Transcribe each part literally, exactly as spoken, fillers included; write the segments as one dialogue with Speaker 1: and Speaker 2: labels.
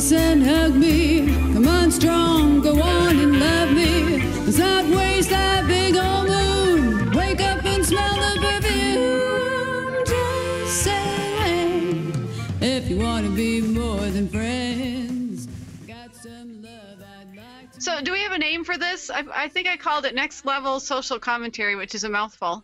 Speaker 1: kiss and hug me. Come on strong, go on and love me. Let's not waste that big old moon. Wake up and smell the perfume. Just say if you want to be more than friends. Got some love I'd like to.
Speaker 2: So do we have a name for this? I, I think I called it Next Level Social Commentary, which is a mouthful.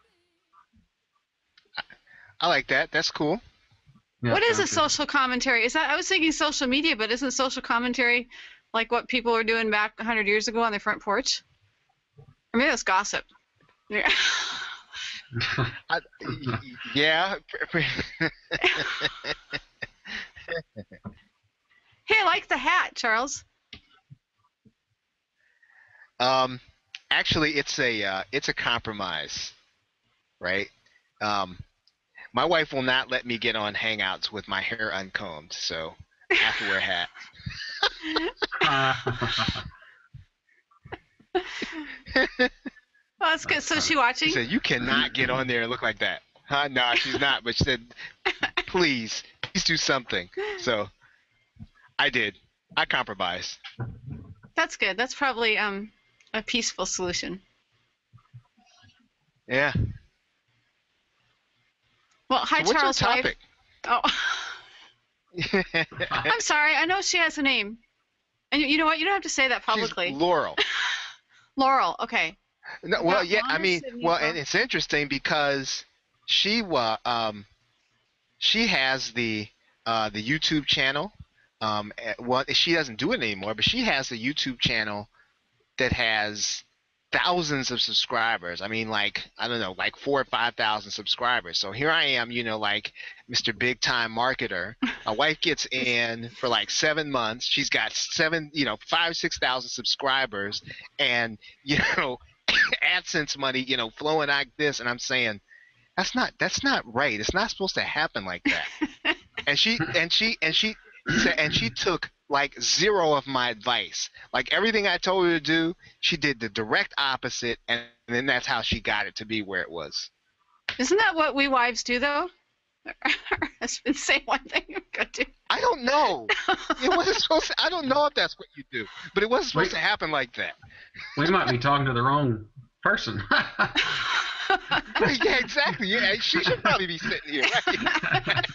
Speaker 3: I like that. That's cool.
Speaker 4: Yeah,
Speaker 2: What is a
Speaker 4: good.
Speaker 2: social commentary? Is that, I was thinking social media, but isn't social commentary like what people were doing back a hundred years ago on their front porch? Or maybe that's gossip. Yeah.
Speaker 3: I, yeah.
Speaker 2: Hey, I like the hat, Charles.
Speaker 3: Um, actually, it's a uh, it's a compromise, right? Um, my wife will not let me get on Hangouts with my hair uncombed, so I have to wear a hat.
Speaker 2: Oh, that's good. So is she watching?
Speaker 3: She said, "You cannot get on there and look like that." Huh? No, she's not. But she said, "Please, please do something." So I did. I compromised.
Speaker 2: That's good. That's probably um a peaceful solution.
Speaker 3: Yeah.
Speaker 2: Well, hi,
Speaker 3: So what's
Speaker 2: Charles'
Speaker 3: your
Speaker 2: wife.
Speaker 3: topic?
Speaker 2: Oh, I'm sorry. I know she has a name. And you, you know what? You don't have to say that publicly.
Speaker 3: She's Laurel.
Speaker 2: Laurel. Okay.
Speaker 3: No, well,
Speaker 2: Not
Speaker 3: yeah. I
Speaker 2: Lana,
Speaker 3: mean,
Speaker 2: Sydney,
Speaker 3: well,
Speaker 2: or-
Speaker 3: and it's interesting because she wa um she has the uh the YouTube channel. Um, eh, well, she doesn't do it anymore, but she has a YouTube channel that has thousands of subscribers. I mean, like, I don't know, like four or five thousand subscribers. So here I am, you know, like Mister Big Time Marketer. My wife gets in for like seven months. She's got seven, you know, five, six thousand subscribers, and you know, AdSense money, you know, flowing like this. And I'm saying, that's not, that's not right. It's not supposed to happen like that. and she, and she, and she. And she took like zero of my advice. Like everything I told her to do, she did the direct opposite, and then that's how she got it to be where it was.
Speaker 2: Isn't that what we wives do, though? Our husbands say one thing, we go do.
Speaker 3: I don't know. It wasn't supposed to, I don't know if that's what you do, but it wasn't supposed
Speaker 4: Wait.
Speaker 3: to happen like that.
Speaker 4: We might be talking to the wrong person.
Speaker 3: Right, yeah, exactly. Yeah, she should probably be sitting here. Right?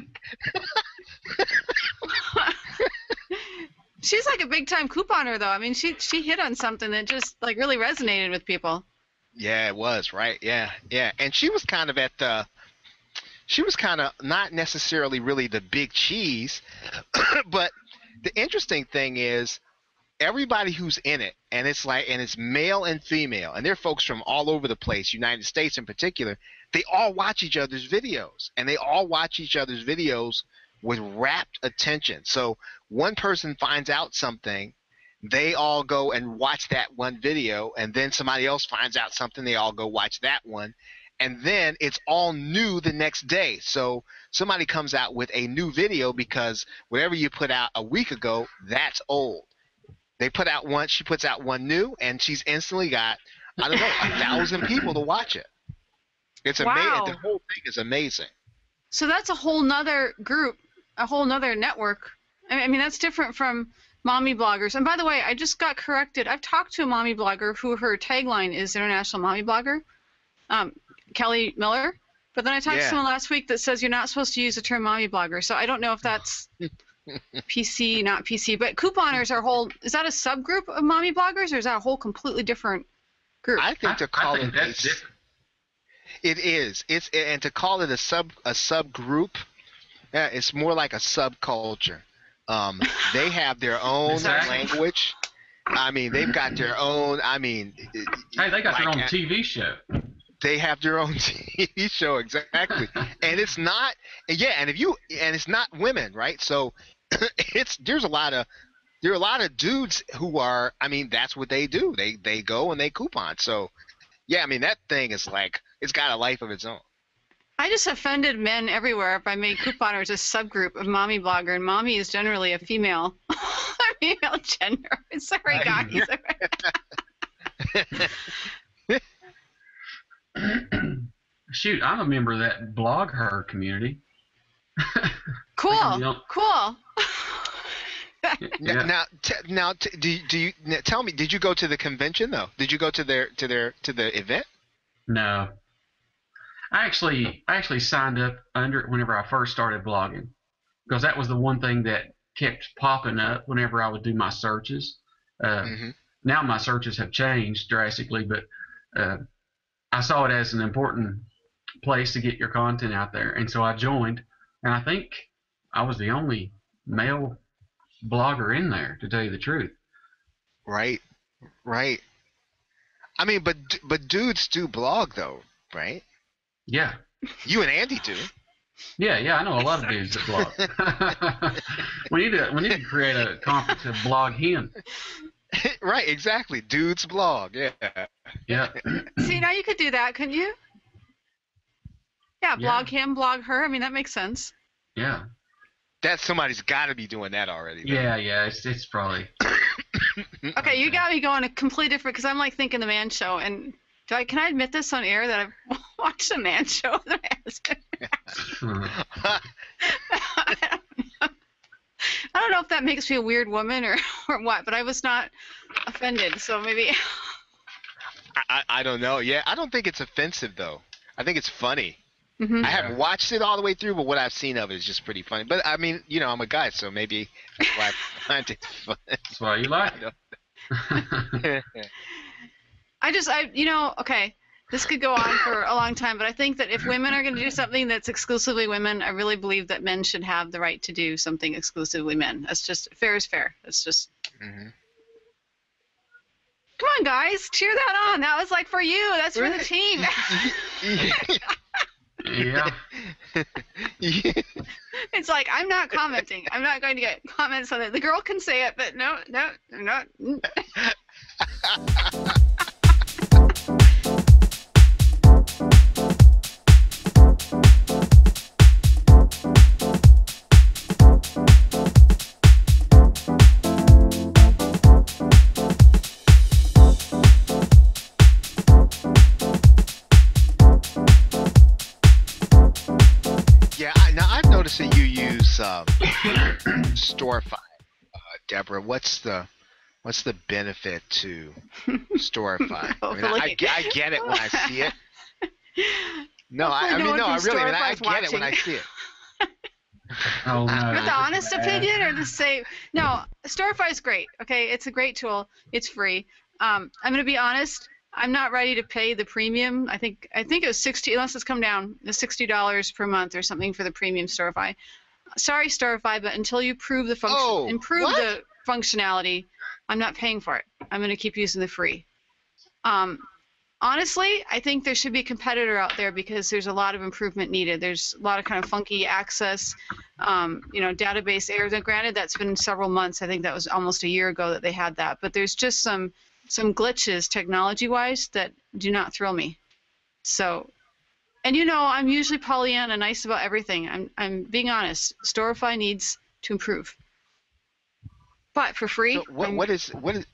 Speaker 2: She's like a big time couponer, though. I mean, she she hit on something that just like really resonated with people.
Speaker 3: Yeah, it was, right? Yeah, yeah. And she was kind of at the, she was kind of not necessarily really the big cheese, but the interesting thing is everybody who's in it, and it's like, and it's male and female, and they're folks from all over the place, United States in particular, they all watch each other's videos, and they all watch each other's videos with rapt attention. So one person finds out something, they all go and watch that one video, and then somebody else finds out something, they all go watch that one, and then it's all new the next day. So somebody comes out with a new video because whatever you put out a week ago, that's old. They put out one, she puts out one new, and she's instantly got, I don't know, a thousand people to watch it. It's amazing.
Speaker 2: Wow.
Speaker 3: The whole thing is amazing.
Speaker 2: So that's a whole nother group, a whole nother network. I mean, that's different from mommy bloggers. And by the way, I just got corrected. I've talked to a mommy blogger who her tagline is International Mommy Blogger, um, Kelly Miller. But then I talked
Speaker 3: Yeah.
Speaker 2: to someone last week that says you're not supposed to use the term mommy blogger. So I don't know if that's P C, not P C. But couponers are a whole, is that a subgroup of mommy bloggers, or is that a whole completely different group?
Speaker 3: I think to
Speaker 4: I
Speaker 3: call
Speaker 4: think
Speaker 3: it
Speaker 4: that's
Speaker 3: a,
Speaker 4: different.
Speaker 3: it is. It's and to call it a sub a subgroup, yeah, it's more like a subculture. Um, they have their own
Speaker 4: Exactly.
Speaker 3: language. I mean, they've got their own. I mean,
Speaker 4: Hey, they got their
Speaker 3: like,
Speaker 4: own T V show.
Speaker 3: They have their own T V show, exactly. And it's not, yeah, and if you, and it's not women, right? So it's, there's a lot of, there are a lot of dudes who are, I mean, that's what they do. They they go and they coupon. So yeah, I mean, that thing is like, it's got a life of its own.
Speaker 2: I just offended men everywhere if I made couponers a subgroup of mommy blogger, and mommy is generally a female, female gender. Sorry, guys.
Speaker 4: Shoot, I'm a member of that blog her community.
Speaker 2: Cool,
Speaker 4: Yep.
Speaker 2: cool.
Speaker 3: Now, now, t now t do you, do you now tell me? Did you go to the convention though? Did you go to their to their to the event?
Speaker 4: No. I actually I actually signed up under it whenever I first started blogging, because that was the one thing that kept popping up whenever I would do my searches. Uh,
Speaker 3: Mm-hmm.
Speaker 4: Now my searches have changed drastically, but uh, I saw it as an important place to get your content out there, and so I joined. And I think I was the only male blogger in there, to tell you the truth.
Speaker 3: Right, right. I mean, but but dudes do blog though, right?
Speaker 4: Yeah.
Speaker 3: You and Andy do.
Speaker 4: Yeah, yeah, I know a lot of dudes that blog. we need to we need to create a conference to blog him.
Speaker 3: Right, exactly. Dudes blog. Yeah.
Speaker 4: Yeah.
Speaker 2: See, now you could do that, couldn't you? Yeah, blog
Speaker 4: Yeah.
Speaker 2: him, blog her. I mean, that makes sense.
Speaker 4: Yeah.
Speaker 3: That somebody's got to be doing that already. though.
Speaker 4: Yeah, yeah, it's it's probably.
Speaker 2: Okay, you got me going a completely different, because I'm like thinking the man show, and do I can I admit this on air that I've watched a man show with my husband? I don't know if that makes me a weird woman or, or what, but I was not offended, so maybe.
Speaker 3: I, I I don't know. Yeah, I don't think it's offensive though. I think it's funny.
Speaker 2: Mhm.
Speaker 3: I haven't watched it all the way through, but what I've seen of it is just pretty funny. But I mean, you know, I'm a guy, so maybe that's why I find it fun.
Speaker 4: That's why you like it.
Speaker 2: I just, I, you know, okay, this could go on for a long time, but I think that if women are going to do something that's exclusively women, I really believe that men should have the right to do something exclusively men. That's just, fair is fair. That's just.
Speaker 3: Mm-hmm.
Speaker 2: Come on, guys, cheer that on. That was like for you. That's for the team.
Speaker 4: Yeah.
Speaker 3: Yeah.
Speaker 2: It's like, I'm not commenting. I'm not going to get comments on it. The girl can say it, but no, no, no.
Speaker 3: Yeah, I, now I've noticed that you use um, Storify, uh, Deborah. What's the what's the benefit to Storify? I, mean, I, I, get- I get it when I see it. No, I, I
Speaker 2: Hopefully no
Speaker 3: mean,
Speaker 2: one
Speaker 3: no, I
Speaker 2: from
Speaker 3: really, I, mean, I
Speaker 2: Storify's
Speaker 3: get it when I
Speaker 2: watching.
Speaker 3: see it.
Speaker 4: Oh no.
Speaker 2: With the honest opinion, or the say no, Storify is great. Okay, it's a great tool. It's free. Um, I'm gonna be honest. I'm not ready to pay the premium. I think I think it was sixty, unless it's come down, the sixty dollars per month or something for the premium Storify. Sorry, Storify, but until you prove the function,
Speaker 3: Oh,
Speaker 2: improve
Speaker 3: what?
Speaker 2: the functionality, I'm not paying for it. I'm gonna keep using the free. Um, honestly, I think there should be a competitor out there because there's a lot of improvement needed. There's a lot of kind of funky access, um, you know, database errors. And granted, that's been several months. I think that was almost a year ago that they had that. But there's just some some glitches technology-wise that do not thrill me. So, and you know, I'm usually Pollyanna, nice about everything. I'm I'm being honest. Storify needs to improve. But for free,
Speaker 3: So what
Speaker 2: I'm-
Speaker 3: what is what is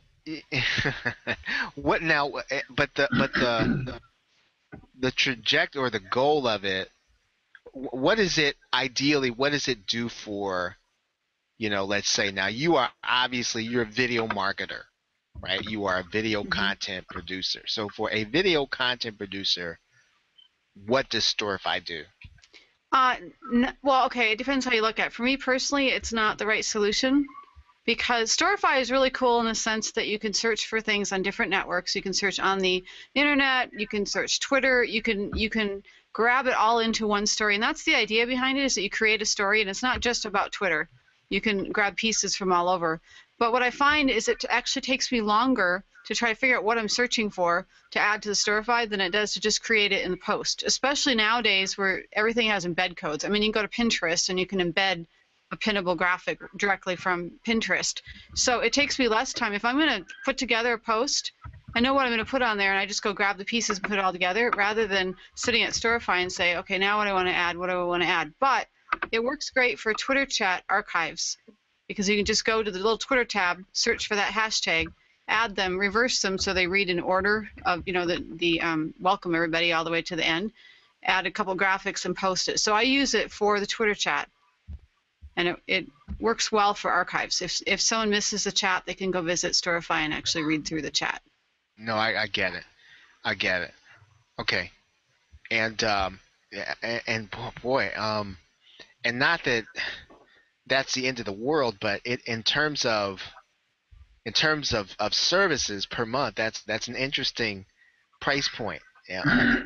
Speaker 3: what now? eh, But the but the the trajectory or the goal of it. wh- What is it ideally? What does it do for, you know? Let's say now you are obviously you're a video marketer, right? You are a video
Speaker 2: Mhm.
Speaker 3: content producer. So for a video content producer, what does Storify do?
Speaker 2: Uh, n- well, okay, it depends how you look at it. For me personally, it's not the right solution because Storify is really cool in the sense that you can search for things on different networks. You can search on the internet, you can search Twitter, you can you can grab it all into one story. And that's the idea behind it, is that you create a story and it's not just about Twitter. You can grab pieces from all over. But what I find is it actually takes me longer to try to figure out what I'm searching for to add to the Storify than it does to just create it in the post, especially nowadays where everything has embed codes. I mean, you can go to Pinterest and you can embed a pinnable graphic directly from Pinterest. So it takes me less time. If I'm going to put together a post, I know what I'm going to put on there and I just go grab the pieces and put it all together rather than sitting at Storify and say, okay, now what do I want to add? What do I want to add? But it works great for Twitter chat archives because you can just go to the little Twitter tab, search for that hashtag, add them, reverse them so they read in order of, you know, the, the um, welcome everybody all the way to the end, add a couple graphics and post it. So I use it for the Twitter chat. and it, it works well for archives. If if someone misses a chat, they can go visit Storify and actually read through the chat.
Speaker 3: No, I, I get it. I get it. Okay. And um, yeah, and, and boy, um, and not that that's the end of the world, but it in terms of in terms of, of services per month, that's that's an interesting price point. Yeah.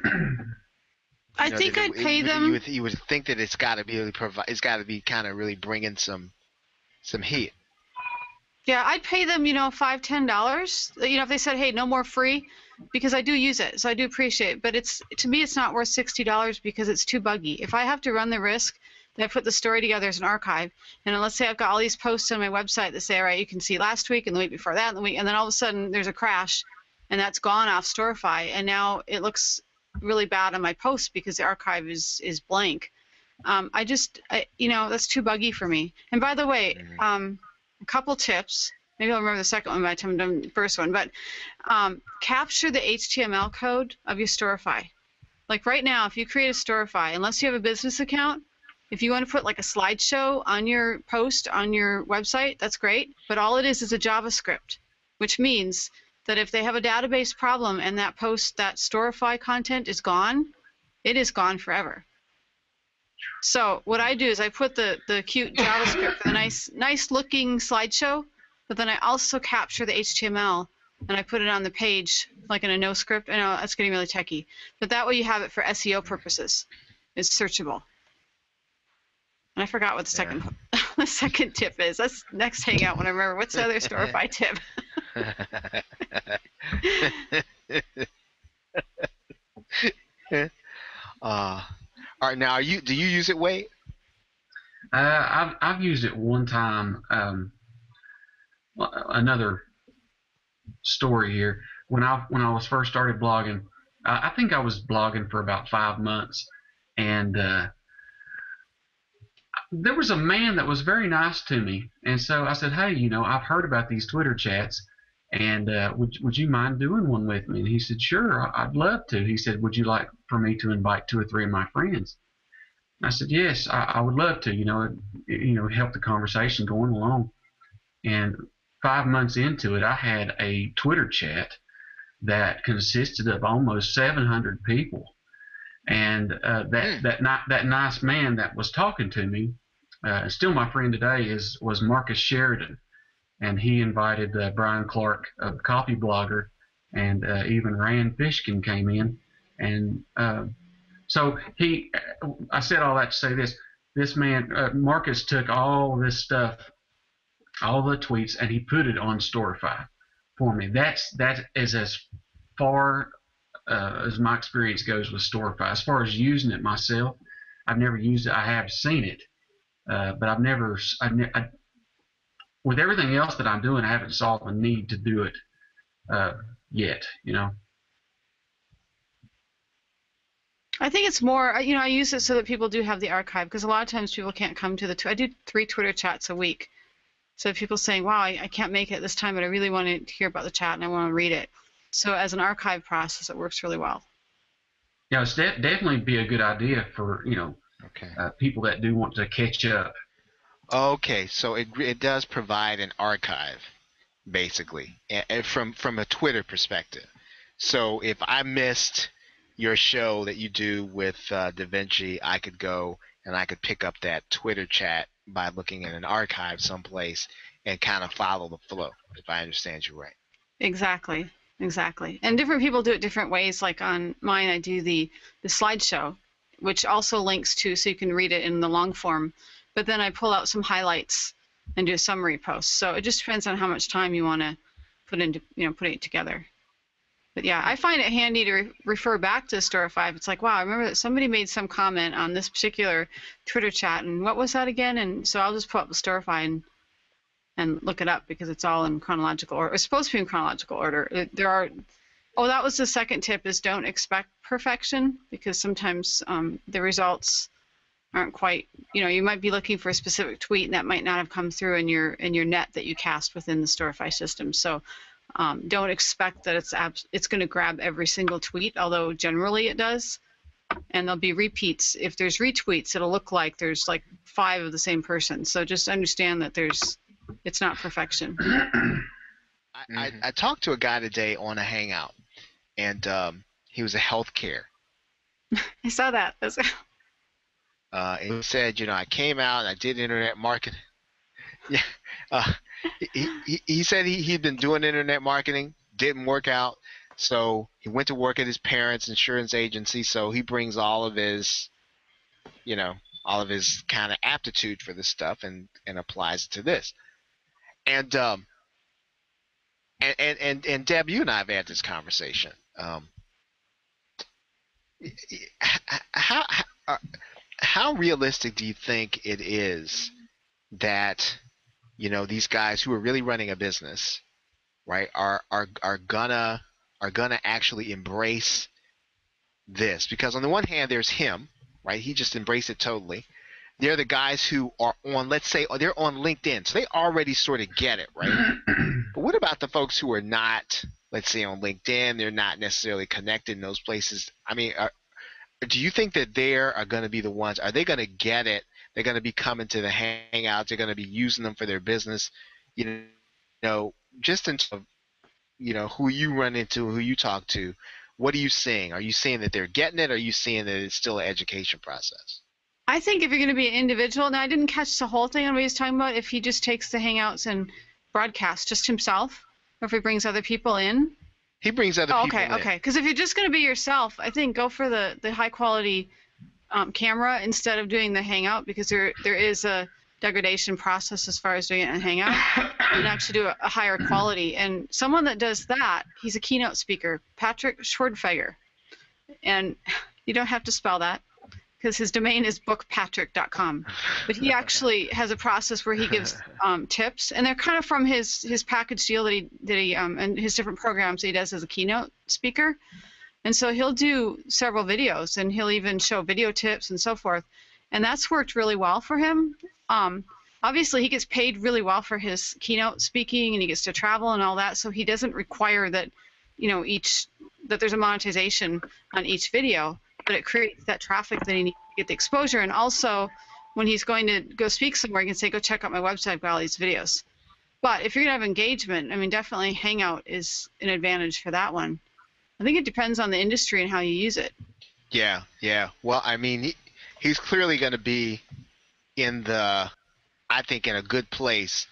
Speaker 2: I
Speaker 3: You know,
Speaker 2: think
Speaker 3: that
Speaker 2: I'd
Speaker 3: it-
Speaker 2: pay
Speaker 3: you,
Speaker 2: them.
Speaker 3: You would, you would think that it's got to be really provide. It's got to be kind of really bringing some some heat.
Speaker 2: Yeah, I'd pay them, you know, five, ten dollars. You know, if they said, "Hey, no more free," because I do use it, so I do appreciate it. But it's to me, it's not worth sixty dollars because it's too buggy. If I have to run the risk that I put the story together as an archive, and then let's say I've got all these posts on my website that say, "All right, you can see last week and the week before that, and the week," and then all of a sudden there's a crash, and that's gone off Storify, and now it looks really bad on my post because the archive is is blank. Um, I just, I, you know, that's too buggy for me. And by the way, um, a couple tips. Maybe I'll remember the second one by the time I'm done with the first one. But um, capture the H T M L code of your Storify. Like right now, if you create a Storify, unless you have a business account, if you want to put like a slideshow on your post on your website, that's great. But all it is is a JavaScript, which means that if they have a database problem and that post, that Storify content is gone, it is gone forever. So what I do is I put the, the cute JavaScript for the nice nice looking slideshow, but then I also capture the H T M L and I put it on the page like in a no script. I know that's getting really techy, but that way you have it for S E O purposes. It's searchable. And I forgot what the second the second tip is. That's next hangout when I remember. What's the other Storify tip?
Speaker 3: uh, all right, now are you do you use it, Wade?
Speaker 4: Uh, I've I've used it one time. Um, well, another story here. When I when I was first started blogging, uh, I think I was blogging for about five months, and uh, there was a man that was very nice to me, and so I said, "Hey, you know, I've heard about these Twitter chats, and uh, would would you mind doing one with me?" And he said, "Sure, I'd love to." He said, "Would you like for me to invite two or three of my friends?" I said, "Yes, I, I would love to. You know, it, you know, help the conversation going along." And five months into it, I had a Twitter chat that consisted of almost seven hundred people, and uh, that
Speaker 3: Mm.
Speaker 4: that ni- that nice man that was talking to me, uh, still my friend today, is was Marcus Sheridan, and he invited uh, Brian Clark, a copy blogger, and uh, even Rand Fishkin came in, and uh, so he. I said all that to say this: this man, uh, Marcus, took all this stuff, all the tweets, and he put it on Storify for me. That's that is as far uh, as my experience goes with Storify. As far as using it myself, I've never used it. I have seen it, uh, but I've never. I, I, with everything else that I'm doing, I haven't saw the need to do it uh, yet. You know.
Speaker 2: I think it's more, you know, I use it so that people do have the archive, because a lot of times people can't come to the, tw I do three Twitter chats a week. So if people saying, wow, I, I can't make it this time, but I really want to hear about the chat and I want to read it. So as an archive process, it works really well.
Speaker 4: Yeah, it's de definitely be a good idea for, you know,
Speaker 3: Okay.
Speaker 4: uh, people that do want to catch up.
Speaker 3: Okay, so it it does provide an archive, basically, and, and from from a Twitter perspective. So if I missed your show that you do with uh, Da Vinci, I could go and I could pick up that Twitter chat by looking at an archive someplace and kind of follow the flow, if I understand you right.
Speaker 2: Exactly, exactly. And different people do it different ways. Like on mine, I do the, the slideshow, which also links to, so you can read it in the long form. But then I pull out some highlights and do a summary post. So it just depends on how much time you want to put into, you know, putting it together. But yeah, I find it handy to re refer back to Storify. It's like, wow, I remember that somebody made some comment on this particular Twitter chat, and what was that again? And so I'll just pull up the Storify and and look it up, because it's all in chronological order. It's supposed to be in chronological order. It, there are, oh, that was the second tip, is don't expect perfection, because sometimes um, the results aren't quite, you know, you might be looking for a specific tweet and that might not have come through in your in your net that you cast within the Storify system. So um, don't expect that it's abs it's going to grab every single tweet, although generally it does. and there'll be repeats. If there's retweets, it'll look like there's like five of the same person. So just understand that there's, it's not perfection.
Speaker 3: I, I, I talked to a guy today on a Hangout, and um, he was a healthcare.
Speaker 2: I saw that. That's...
Speaker 3: Uh, and he said, you know, I came out and I did internet marketing. Yeah, uh, he, he he said he he'd been doing internet marketing, didn't work out, so he went to work at his parents' insurance agency. So he brings all of his, you know, all of his kind of aptitude for this stuff and and applies it to this. And um. And, and, and, and Deb, you and I have had this conversation. Um, how, how, how realistic do you think it is that, you know, these guys who are really running a business, right, are, are, are gonna, are gonna actually embrace this? Because on the one hand, there's him, right? He just embraced it totally. They're the guys who are on, let's say, they're on LinkedIn, so they already sort of get it, right? But what about the folks who are not, let's say, on LinkedIn? They're not necessarily connected in those places. I mean, are, do you think that they are going to be the ones? Are they going to get it? They're going to be coming to the Hangouts. They're going to be using them for their business. You know, just in terms of, you know, who you run into, who you talk to. What are you seeing? Are you seeing that they're getting it? Or are you seeing that it's still an education process?
Speaker 2: I think if you're going to be an individual, now I didn't catch the whole thing on what he was talking about, if he just takes the Hangouts and broadcasts just himself, or if he brings other people in.
Speaker 3: He brings other
Speaker 2: oh,
Speaker 3: people
Speaker 2: okay,
Speaker 3: in.
Speaker 2: Okay, okay. Because if you're just going to be yourself, I think go for the, the high-quality um, camera instead of doing the Hangout, because there there is a degradation process as far as doing it in Hangout, and actually do a, a higher quality. And someone that does that, he's a keynote speaker, Patrick Schwerdtfeger. And you don't have to spell that, because his domain is book patrick dot com. But he actually has a process where he gives um, tips, and they're kind of from his his package deal that he that he um, and his different programs that he does as a keynote speaker. And so he'll do several videos, and he'll even show video tips and so forth. And that's worked really well for him. Um, obviously, he gets paid really well for his keynote speaking, and he gets to travel and all that. So he doesn't require that, you know, each that there's a monetization on each video. But it creates that traffic that he needs to get the exposure. And also, when he's going to go speak somewhere, he can say, go check out my website, I've got all these videos. But if you're going to have engagement, I mean, definitely Hangout is an advantage for that one. I think it depends on the industry and how you use it. Yeah,
Speaker 3: yeah. Well, I mean, he, he's clearly going to be in the, I think, in a good place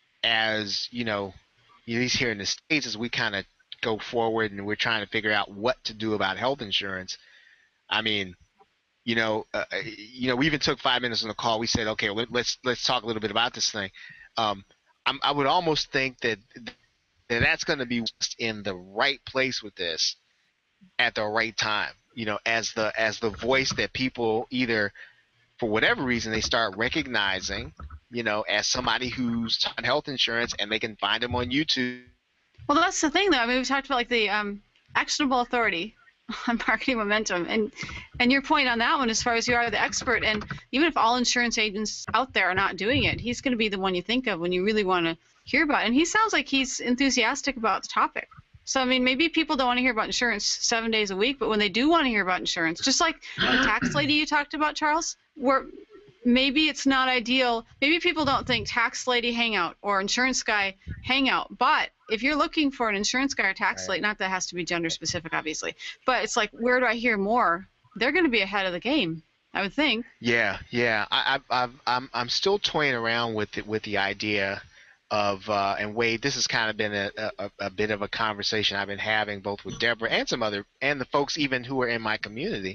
Speaker 3: as, you know, at least here in the States, as we kind of go forward and we're trying to figure out what to do about health insurance. I mean, you know, uh, you know, we even took five minutes on the call. We said, okay, let, let's let's talk a little bit about this thing. Um, I'm, I would almost think that, that that's going to be in the right place with this at the right time. You know, as the as the voice that people either, for whatever reason, they start recognizing, you know, as somebody who's taught health insurance, and they can find them on YouTube.
Speaker 2: Well, that's the thing, though. I mean, we've talked about like the um, actionable authority on marketing momentum, and and your point on that one, as far as you are the expert, and even if all insurance agents out there are not doing it, he's going to be the one you think of when you really want to hear about it. And he sounds like he's enthusiastic about the topic. So I mean, maybe people don't want to hear about insurance seven days a week, but when they do want to hear about insurance, just like the tax lady you talked about, Charles, where maybe it's not ideal, maybe people don't think tax lady hangout or insurance guy hangout, but if you're looking for an insurance guy or tax lady, not that it has to be gender specific, obviously, but it's like, where do I hear more? They're going to be ahead of the game, I would think.
Speaker 3: Yeah, yeah. I, I, I've, I'm, I'm still toying around with it, with the idea of, uh, and Wade, this has kind of been a, a, a bit of a conversation I've been having both with Deborah and some other, and the folks even who are in my community,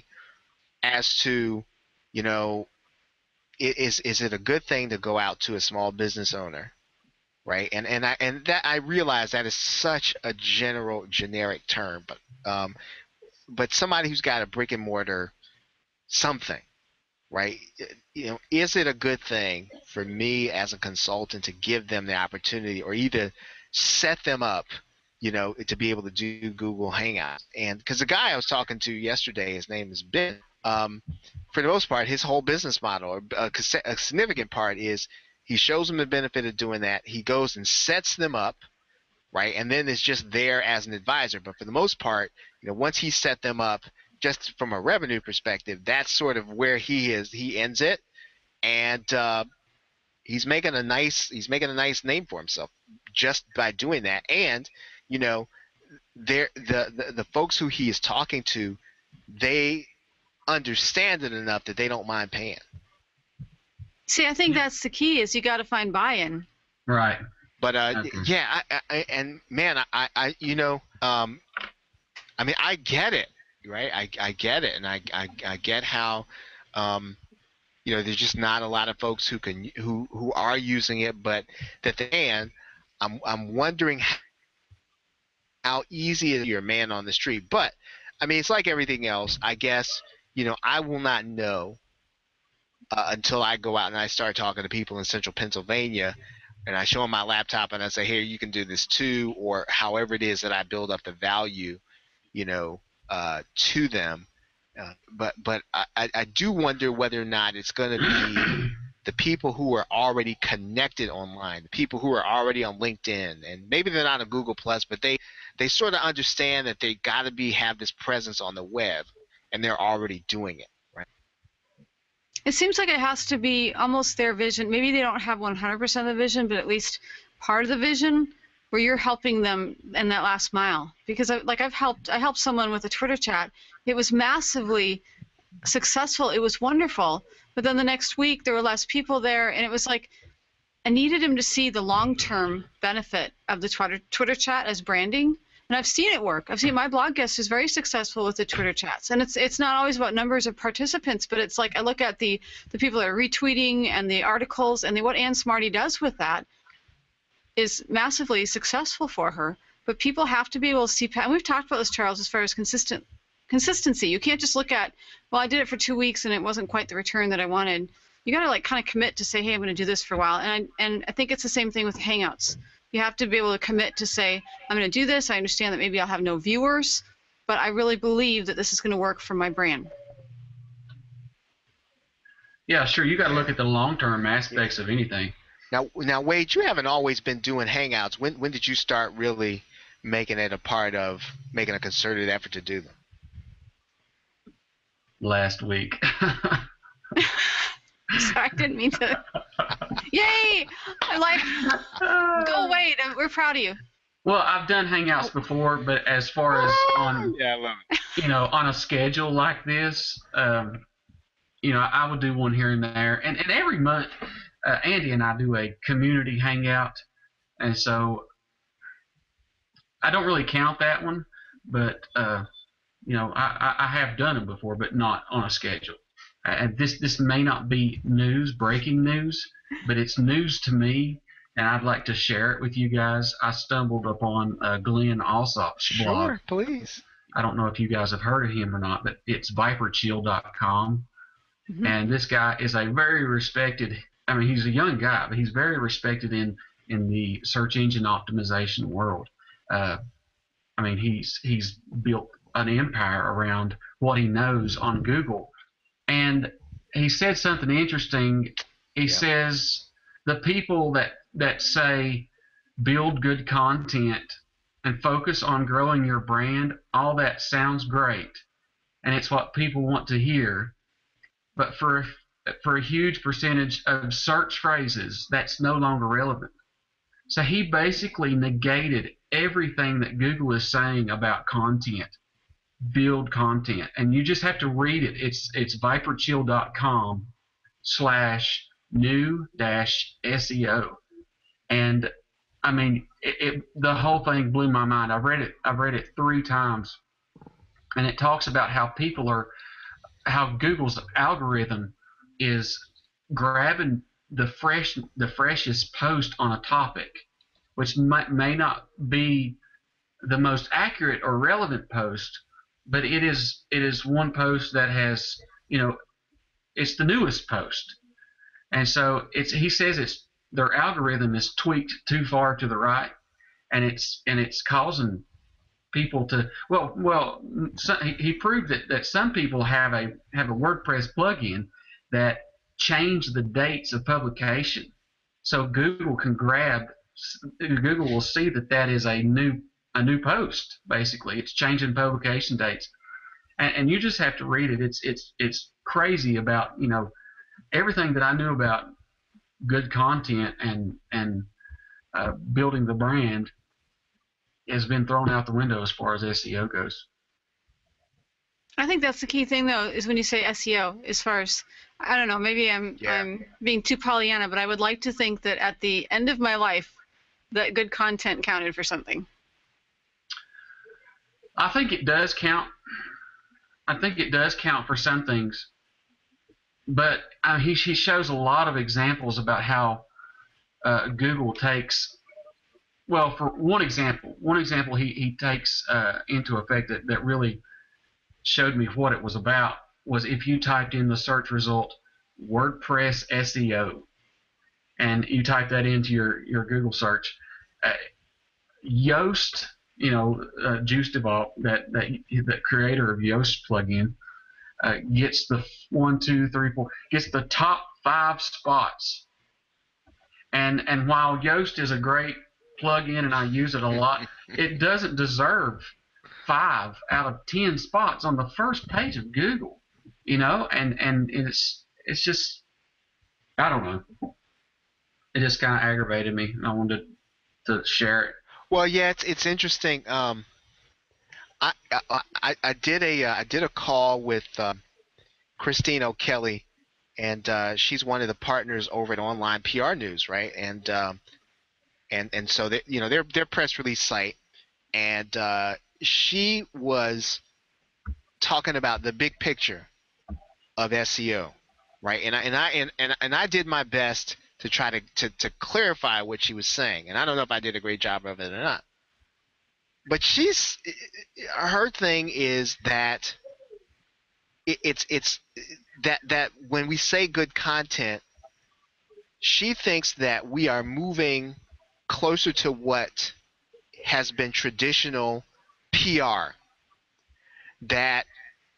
Speaker 3: as to, you know, is is it a good thing to go out to a small business owner, right? And and I and that I realize that is such a general generic term, but um, but somebody who's got a brick and mortar something, right? You know, is it a good thing for me as a consultant to give them the opportunity, or either set them up, you know, to be able to do Google Hangouts? And because the guy I was talking to yesterday, his name is Ben. Um, for the most part, his whole business model, or a, a significant part, is he shows them the benefit of doing that. He goes and sets them up, right, and then it's just there as an advisor. But for the most part, you know, once he set them up, just from a revenue perspective, that's sort of where he is. He ends it, and uh, he's making a nice he's making a nice name for himself just by doing that. And you know, there the, the the folks who he is talking to, they understand it enough that they don't mind paying.
Speaker 2: See, I think that's the key, is you got to find buy-in.
Speaker 4: Right.
Speaker 3: But uh,
Speaker 4: Okay.
Speaker 3: yeah, I, I, and man, I, I, you know, um, I mean, I get it, right? I, I get it, and I, I, I get how, um, you know, there's just not a lot of folks who can, who, who are using it, but that they can. I'm, I'm wondering how easy it is you're a man on the street. But I mean, it's like everything else, I guess. You know, I will not know uh, until I go out and I start talking to people in central Pennsylvania, and I show them my laptop and I say, here, you can do this too, or however it is that I build up the value, you know, uh, to them. Uh, but but I, I do wonder whether or not it's going to be the people who are already connected online, the people who are already on LinkedIn, and maybe they're not on Google Plus, but they, they sort of understand that they got to be have this presence on the web, and they're already doing it. Right?
Speaker 2: It seems like it has to be almost their vision. Maybe they don't have one hundred percent of the vision, but at least part of the vision where you're helping them in that last mile. Because I, like I've helped, I helped someone with a Twitter chat. It was massively successful. It was wonderful. But then the next week there were less people there, and it was like I needed him to see the long-term benefit of the Twitter Twitter chat as branding. And I've seen it work. I've seen my blog guest is very successful with the Twitter chats. And it's it's not always about numbers of participants, but it's like I look at the, the people that are retweeting and the articles, and the, what Ann Smarty does with that is massively successful for her. But people have to be able to see, and we've talked about this, Charles, as far as consistent consistency. You can't just look at, well, I did it for two weeks and it wasn't quite the return that I wanted. You got to like kind of commit to say, hey, I'm going to do this for a while. And I, and I think it's the same thing with Hangouts. You have to be able to commit to say, I'm going to do this. I understand that maybe I'll have no viewers, but I really believe that this is going to work for my brand.
Speaker 4: Yeah, sure. You got to look at the long-term aspects of anything.
Speaker 3: Now, now, Wade, you haven't always been doing Hangouts. When when did you start really making it a part of making a concerted effort to do them?
Speaker 4: Last week.
Speaker 2: Sorry, I didn't mean to. Yay! I'm like, go Wade. We're proud of you.
Speaker 4: Well, I've done Hangouts before, but as far as on,
Speaker 3: Yeah, I love it.
Speaker 4: you know, on a schedule like this, um, you know, I would do one here and there. And, and every month, uh, Andy and I do a community hangout. And so I don't really count that one, but, uh, you know, I, I have done them before, but not on a schedule. And this, this may not be news, breaking news, but it's news to me, and I'd like to share it with you guys. I stumbled upon uh, Glenn Alsop's blog.
Speaker 3: Sure, please.
Speaker 4: I don't know if you guys have heard of him or not, but it's viper chill dot com.
Speaker 2: Mm-hmm.
Speaker 4: And this guy is a very respected, I mean, he's a young guy, but he's very respected in, in the search engine optimization world. Uh, I mean, he's he's built an empire around what he knows on Google. And he said something interesting. He
Speaker 3: Yeah.
Speaker 4: says the people that, that say build good content and focus on growing your brand, all that sounds great, and it's what people want to hear. But for for a huge percentage of search phrases, that's no longer relevant. So he basically negated everything that Google is saying about content. Build content, and you just have to read it. It's it's viper chill dot com slash new dash S E O, and I mean it, it. The whole thing blew my mind. I read it. I've read it three times, and it talks about how people are, how Google's algorithm is grabbing the fresh, the freshest post on a topic, which might, may not be the most accurate or relevant post, but it is it is one post that has, you know, it's the newest post. And so it's he says it's their algorithm is tweaked too far to the right, and it's and it's causing people to well well so he, he proved that, that some people have a have a WordPress plugin that change the dates of publication, so Google can grab Google will see that that is a new a new post. Basically, it's changing publication dates, and, and you just have to read it. It's it's it's crazy about, you know, everything that I knew about good content and and uh, building the brand has been thrown out the window as far as S E O goes.
Speaker 2: I think that's the key thing, though, is when you say S E O, as far as, I don't know, maybe I'm
Speaker 3: Yeah.
Speaker 2: I'm being too Pollyanna, but I would like to think that at the end of my life, that good content counted for something.
Speaker 4: I think it does count. I think it does count for some things. But uh, he, he shows a lot of examples about how uh, Google takes, well, for one example, one example he, he takes uh, into effect that, that really showed me what it was about was if you typed in the search result WordPress S E O and you type that into your, your Google search, uh, Yoast, you know, uh, Juice DeVault, that, that, that creator of Yoast plugin, uh, gets the one, two, three, four, gets the top five spots. And and while Yoast is a great plugin and I use it a lot, it doesn't deserve five out of ten spots on the first page of Google, you know, and and it's it's just, I don't know, it just kind of aggravated me, and I wanted to share it.
Speaker 3: Well, yeah, it's it's interesting. Um, I, I I I did a uh, I did a call with um, Christine O'Kelly, and uh, she's one of the partners over at Online P R News, right? And um, and and so they, you know, their their press release site, and uh, she was talking about the big picture of S E O, right? And I and I and and, and I did my best to try to, to to clarify what she was saying, and I don't know if I did a great job of it or not. But she's her thing is that it, it's it's that that when we say good content, she thinks that we are moving closer to what has been traditional P R. That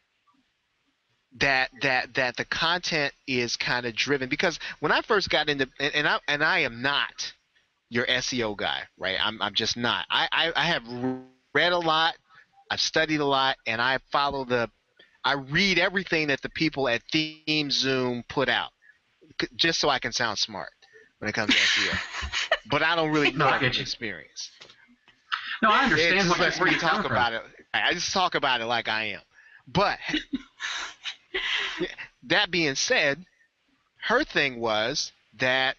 Speaker 3: that that that the content is kind of driven, because when I first got into and, and I and I am not your S E O guy, right? I'm I'm just not. I, I, I have read a lot, I've studied a lot, and I follow the I read everything that the people at Theme Zoom put out, just so I can sound smart when it comes to S E O. But I don't really know
Speaker 4: No, I
Speaker 3: from
Speaker 4: get you.
Speaker 3: experience.
Speaker 4: No, I understand
Speaker 3: It's
Speaker 4: what
Speaker 3: just
Speaker 4: where
Speaker 3: me
Speaker 4: you're coming
Speaker 3: talk
Speaker 4: from.
Speaker 3: about it. I just talk about it like I am. But that being said, her thing was that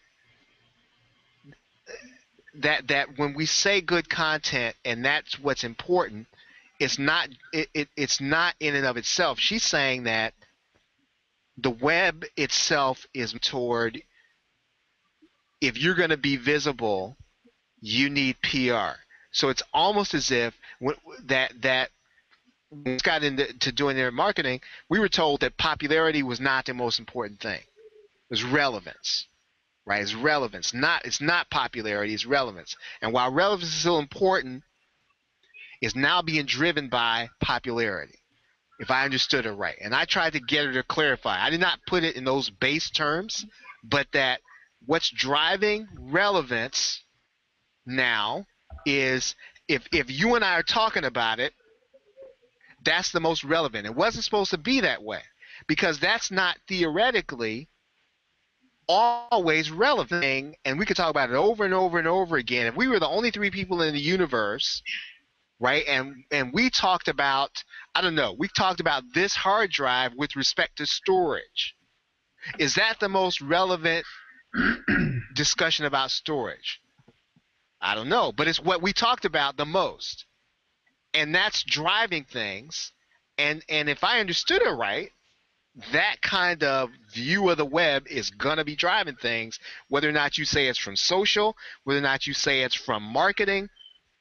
Speaker 3: that that when we say good content and that's what's important, it's not it, it it's not in and of itself. She's saying that the web itself is toward, if you're going to be visible, you need P R. So it's almost as if when, that that when we got into to doing their marketing, we were told that popularity was not the most important thing. It was relevance, right? It's relevance. Not it's not popularity. It's relevance. And while relevance is still important, it's now being driven by popularity, if I understood her right. And I tried to get her to clarify. I did not put it in those base terms, but that what's driving relevance now is if if you and I are talking about it, that's the most relevant. It wasn't supposed to be that way, because that's not theoretically always relevant. And we could talk about it over and over and over again. If we were the only three people in the universe, right, and and we talked about, I don't know, we talked about this hard drive with respect to storage, is that the most relevant discussion about storage? I don't know, but it's what we talked about the most, and that's driving things. And and if I understood it right, that kind of view of the web is gonna be driving things, whether or not you say it's from social, whether or not you say it's from marketing.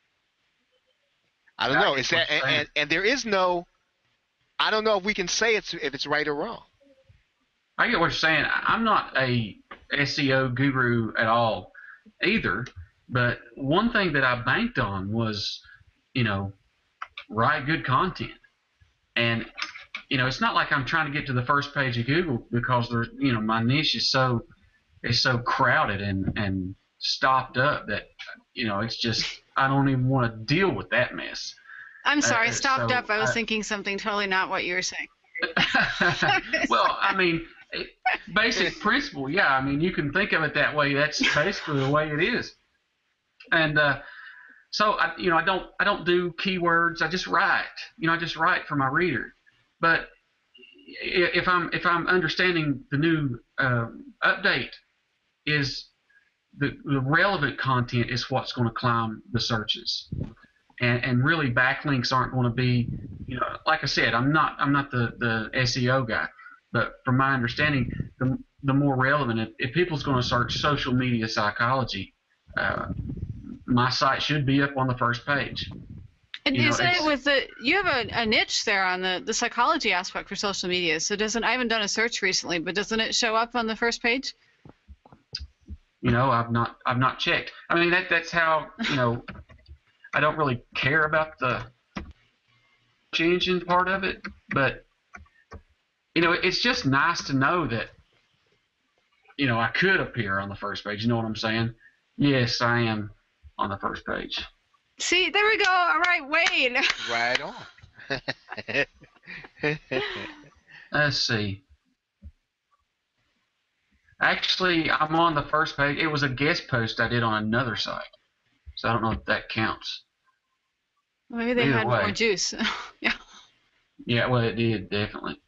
Speaker 3: I don't know. Is that and, and, and there is no, I don't know if we can say it's if it's right or wrong.
Speaker 4: I get what you're saying. I'm not a S E O guru at all either, but one thing that I banked on was, you know, write good content. And, you know, it's not like I'm trying to get to the first page of Google because there's, you know, my niche is so is so crowded and, and stopped up that, you know, it's just, I don't even want to deal with that mess.
Speaker 2: I'm sorry,
Speaker 4: Uh,
Speaker 2: stopped
Speaker 4: so
Speaker 2: up. I was
Speaker 4: I-
Speaker 2: thinking something totally not what you were saying.
Speaker 4: Well, I mean, it, basic principle, yeah. I mean, you can think of it that way. That's basically the way it is. And uh, so, I, you know, I don't, I don't do keywords. I just write. You know, I just write for my reader. But if I'm, if I'm understanding the new uh, update, is the, the relevant content is what's going to climb the searches. And, and really, backlinks aren't going to be, you know, like I said, I'm not I'm not the, the S E O guy, but from my understanding, the the more relevant, if, if people's going to search social media psychology, uh, my site should be up on the first page.
Speaker 2: And
Speaker 4: You know,
Speaker 2: isn't it
Speaker 4: it's-
Speaker 2: with the you have a, a niche there on the, the psychology aspect for social media? So doesn't I haven't done a search recently, but doesn't it show up on the first page?
Speaker 4: You know, I've not I've not checked. I mean, that that's how, you know, I don't really care about the search engine part of it, but you know, it's just nice to know that, you know, I could appear on the first page. You know what I'm saying? Yes, I am on the first page.
Speaker 2: See, there we go. All right, Wade.
Speaker 3: Right on.
Speaker 4: Let's see. Actually, I'm on the first page. It was a guest post I did on another site, so I don't know if that counts.
Speaker 2: Maybe they
Speaker 4: Either
Speaker 2: had
Speaker 4: way.
Speaker 2: more juice. Yeah.
Speaker 4: Yeah, well, it did definitely.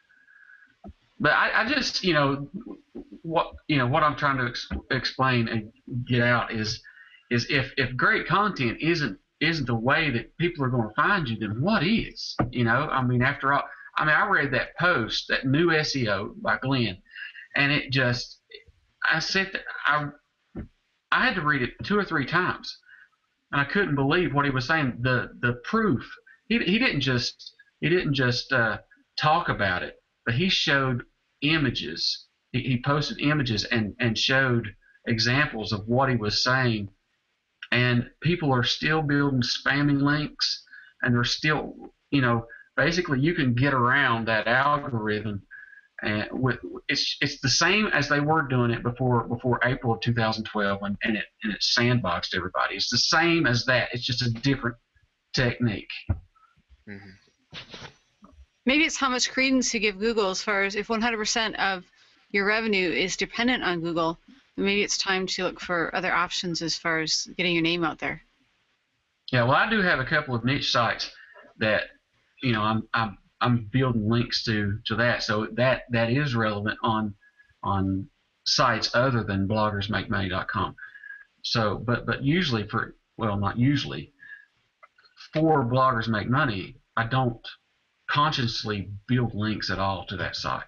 Speaker 4: But I, I just, you know, what you know, what I'm trying to ex explain and get out is, is if if great content isn't isn't the way that people are going to find you, then what is? You know, I mean, after all, I mean, I read that post, that new S E O by Glenn, and it just, I said that I, I had to read it two or three times, and I couldn't believe what he was saying. The the proof. He he didn't just he didn't just uh, talk about it, but he showed images. He, he posted images and and showed examples of what he was saying. And people are still building spamming links, and they're still, you know, basically you can get around that algorithm, and with it's it's the same as they were doing it before before April of two thousand twelve, and, and it and it sandboxed everybody. It's the same as that. It's just a different technique.
Speaker 3: Mm-hmm.
Speaker 2: Maybe it's how much credence you give Google as far as if one hundred percent of your revenue is dependent on Google, then maybe it's time to look for other options as far as getting your name out there.
Speaker 4: Yeah, well, I do have a couple of niche sites that, you know, I'm I'm I'm building links to to that, so that that is relevant on on sites other than bloggers make money dot com. So, but but usually for well, not usually for Bloggers Make Money, I don't consciously build links at all to that site.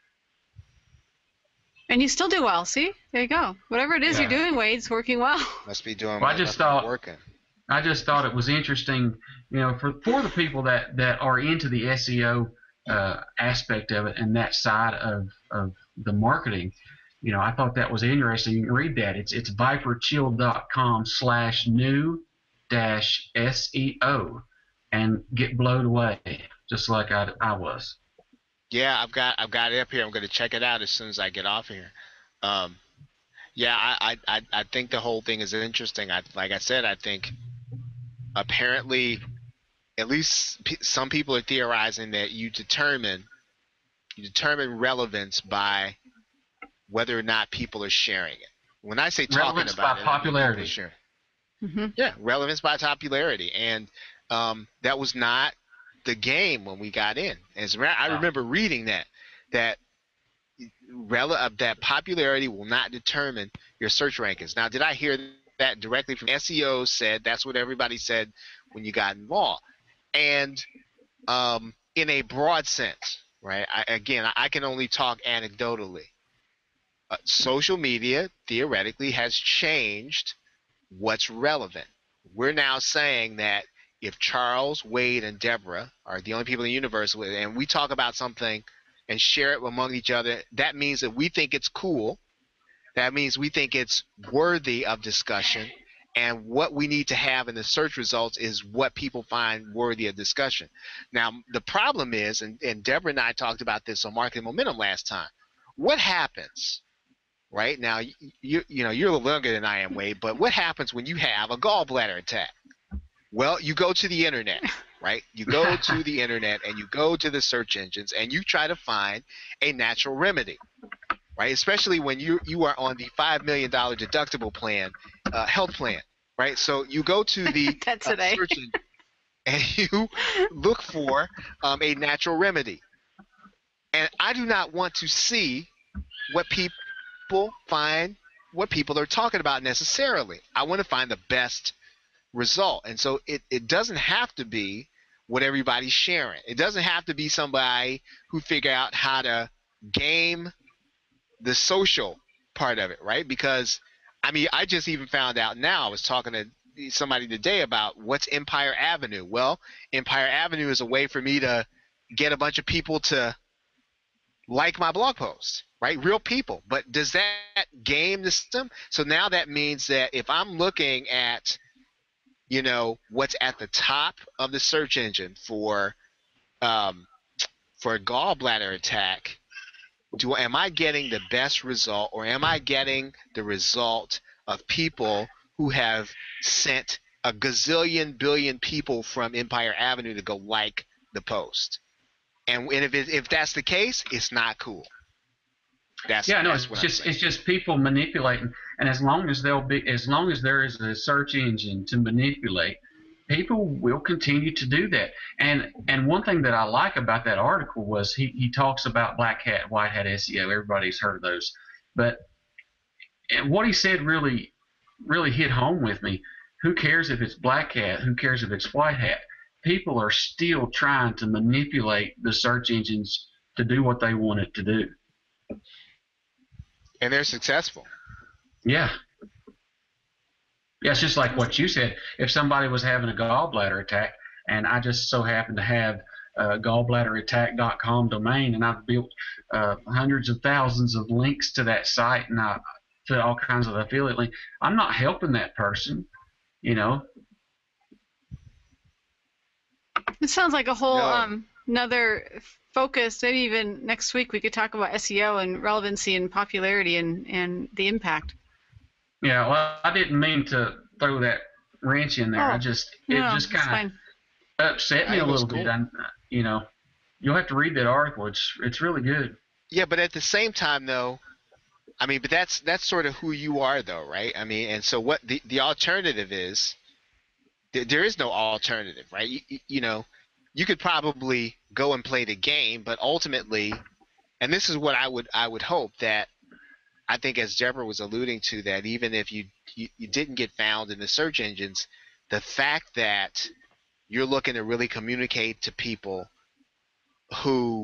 Speaker 2: And you still do well. See, there you go. Whatever it is
Speaker 3: Yeah.
Speaker 2: you're doing, Wade, it's working well.
Speaker 3: Must be doing.
Speaker 4: Well, I
Speaker 3: must
Speaker 4: just
Speaker 3: be
Speaker 4: thought-
Speaker 3: working.
Speaker 4: I just thought it was interesting, you know, for for the people that that are into the S E O uh, aspect of it and that side of of the marketing. You know, I thought that was interesting. You can read that. It's it's viperchill dot com slash new dash S E O and get blown away, just like I, I was.
Speaker 3: Yeah, I've got I've got it up here. I'm going to check it out as soon as I get off here. Um, yeah, I, I I I think the whole thing is interesting. I like I said, I think apparently, at least p some people are theorizing that you determine you determine relevance by whether or not people are sharing it. When I say talking
Speaker 4: Relevance
Speaker 3: about
Speaker 4: by
Speaker 3: it, I mean
Speaker 4: popularity.
Speaker 3: people sharing.
Speaker 2: Mm-hmm.
Speaker 3: Yeah, relevance by popularity, and um, that was not the game when we got in. As ra- I
Speaker 4: No.
Speaker 3: remember reading that that rel- uh, that popularity will not determine your search rankings. Now, did I hear that directly from S E O? Said that's what everybody said when you got involved, and um, in a broad sense, right? I, again, I, I can only talk anecdotally. Uh, social media theoretically has changed what's relevant. We're now saying that if Charles, Wade, and Deborah are the only people in the universe, with, and we talk about something and share it among each other, that means that we think it's cool. That means we think it's worthy of discussion. And what we need to have in the search results is what people find worthy of discussion. Now, the problem is, and, and Deborah and I talked about this on Marketing Momentum last time, what happens? Right now, you, you you know, you're a little younger than I am, Wade, but what happens when you have a gallbladder attack? Well, you go to the internet, right? You go to the internet and you go to the search engines and you try to find a natural remedy, right? Especially when you you are on the five million dollar deductible plan, uh, health plan, right? So you go to the
Speaker 2: That's
Speaker 3: uh,
Speaker 2: today.
Speaker 3: search engine and you look for um, a natural remedy. And I do not want to see what people find, what people are talking about necessarily. I want to find the best result. And so it, it doesn't have to be what everybody's sharing. It doesn't have to be somebody who figure out how to game the social part of it, right? Because, I mean, I just even found out now, I was talking to somebody today about what's Empire Avenue. Well, Empire Avenue is a way for me to get a bunch of people to like my blog post, right? Real people. But does that game the system? So now that means that if I'm looking at, you know, what's at the top of the search engine for um, for a gallbladder attack, do am I getting the best result, or am I getting the result of people who have sent a gazillion billion people from Empire Avenue to go like the post? And, and if it, if that's the case, it's not cool. That's,
Speaker 4: yeah, no,
Speaker 3: that's
Speaker 4: it's
Speaker 3: what
Speaker 4: just it's just people manipulating. And as long as they'll be, as long as there is a search engine to manipulate, people will continue to do that. And and one thing that I like about that article was he he talks about black hat, white hat S E O. Everybody's heard of those, but and what he said really really hit home with me. Who cares if it's black hat? Who cares if it's white hat? People are still trying to manipulate the search engines to do what they want it to do.
Speaker 3: And they're successful.
Speaker 4: Yeah. Yeah, it's just like what you said. If somebody was having a gallbladder attack, and I just so happen to have a gallbladder attack dot com domain, and I've built uh, hundreds of thousands of links to that site, and I put all kinds of affiliate links, I'm not helping that person, you know.
Speaker 2: It sounds like a whole
Speaker 3: No.
Speaker 2: um another focus. Maybe even next week we could talk about S E O and relevancy and popularity and and the impact.
Speaker 4: Yeah, well, I didn't mean to throw that wrench in there.
Speaker 2: Oh,
Speaker 4: I just it
Speaker 2: no,
Speaker 4: just
Speaker 2: it's
Speaker 4: kind
Speaker 2: fine.
Speaker 4: of upset me
Speaker 3: I
Speaker 4: a
Speaker 3: think it was
Speaker 4: little bit.
Speaker 3: cool.
Speaker 4: I'm, you know, you'll have to read that article. It's it's really good.
Speaker 3: Yeah, but at the same time, though, I mean, but that's that's sort of who you are, though, right? I mean, and so what the the alternative is, there, there is no alternative, right? You, you, you know, you could probably go and play the game, but ultimately, and this is what I would I would hope that, I think as Deborah was alluding to, that even if you, you you didn't get found in the search engines, the fact that you're looking to really communicate to people who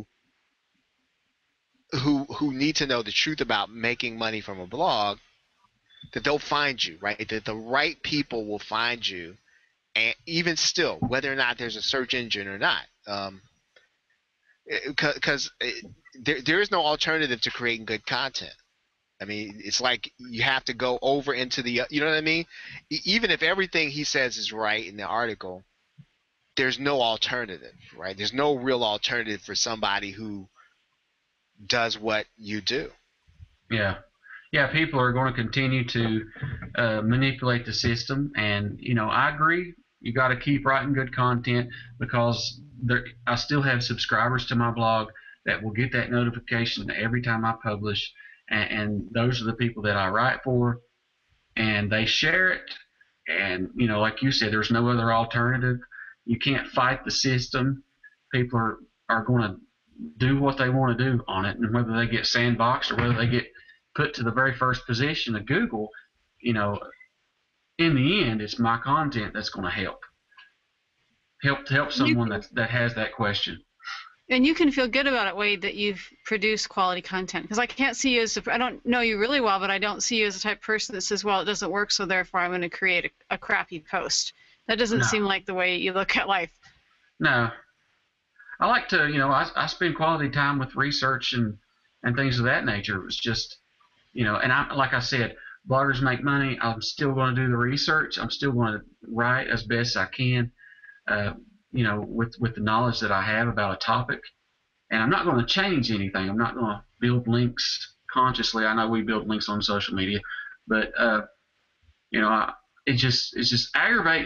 Speaker 3: who who need to know the truth about making money from a blog, that they'll find you, right? That the right people will find you, and even still, whether or not there's a search engine or not, um, because there there is no alternative to creating good content. I mean, it's like you have to go over into the, you know what I mean? E- even if everything he says is right in the article, there's no alternative, right? There's no real alternative for somebody who does what you do.
Speaker 4: Yeah. Yeah, people are going to continue to uh, manipulate the system. And, you know, I agree. You got to keep writing good content, because there, I still have subscribers to my blog that will get that notification every time I publish. And, and those are the people that I write for, and they share it. And, you know, like you said, there's no other alternative. You can't fight the system. People are, are going to do what they want to do on it, and whether they get sandboxed or whether they get put to the very first position of Google, you know, in the end, it's my content that's going to help. Help help someone that that has that question.
Speaker 2: And you can feel good about it, Wade, that you've produced quality content. Because I can't see you as a, I don't know you really well, but I don't see you as the type of person that says, well, it doesn't work, so therefore I'm going to create a, a crappy post. That doesn't
Speaker 4: No.
Speaker 2: seem like the way you look at life.
Speaker 4: No. I like to, you know, I, I spend quality time with research and, and things of that nature. It was just, you know, and I, like I said, bloggers make money. I'm still going to do the research. I'm still going to write as best I can, uh, you know, with, with the knowledge that I have about a topic. And I'm not going to change anything. I'm not going to build links consciously. I know we build links on social media, but, uh, you know, I, it just it's just aggravating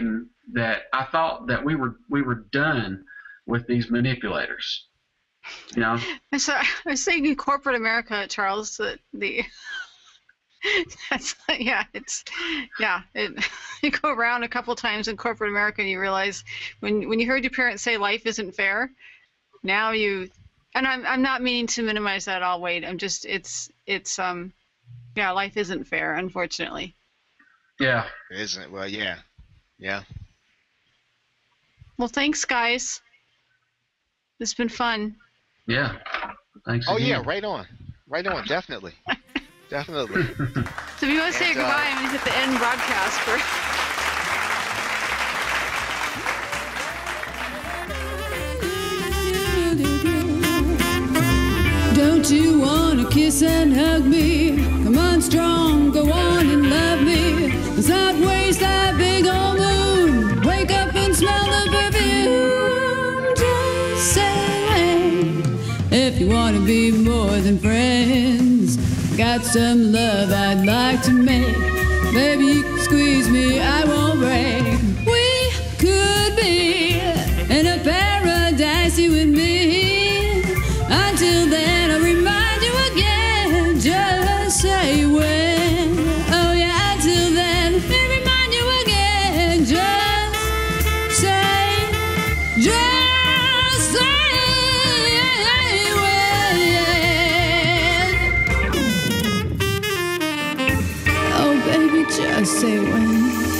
Speaker 4: that I thought that we were we were done with these manipulators. You know.
Speaker 2: And so I was saying in corporate America, Charles, that the that's yeah, it's yeah, it you go around a couple times in corporate America and you realize when when you heard your parents say life isn't fair, now you and I'm I'm not meaning to minimize that at all, Wade. I'm just it's it's um yeah, life isn't fair, unfortunately.
Speaker 4: Yeah.
Speaker 3: Isn't it? Well, yeah. Yeah.
Speaker 2: Well, thanks, guys. It's been fun.
Speaker 4: Yeah. Thanks.
Speaker 3: Oh
Speaker 4: again.
Speaker 3: yeah, right on. Right on, definitely. Definitely.
Speaker 2: So if you want to say
Speaker 3: And, uh,
Speaker 2: goodbye, I'm going to hit the end broadcast for
Speaker 1: Don't you wanna kiss and hug me? Come on strong, go on and love me. Let's not waste that big old moon. Wake up and smell the perfume. Just say if you wanna be more than friends. Got some love I'd like to make. Baby, you can squeeze me, I won't break. We could be in a paradise, you and me. Until then, I'll remind you again. Just say when. Oh yeah, until then, I'll remind you again. Just say, just say when. Oh baby, just say when.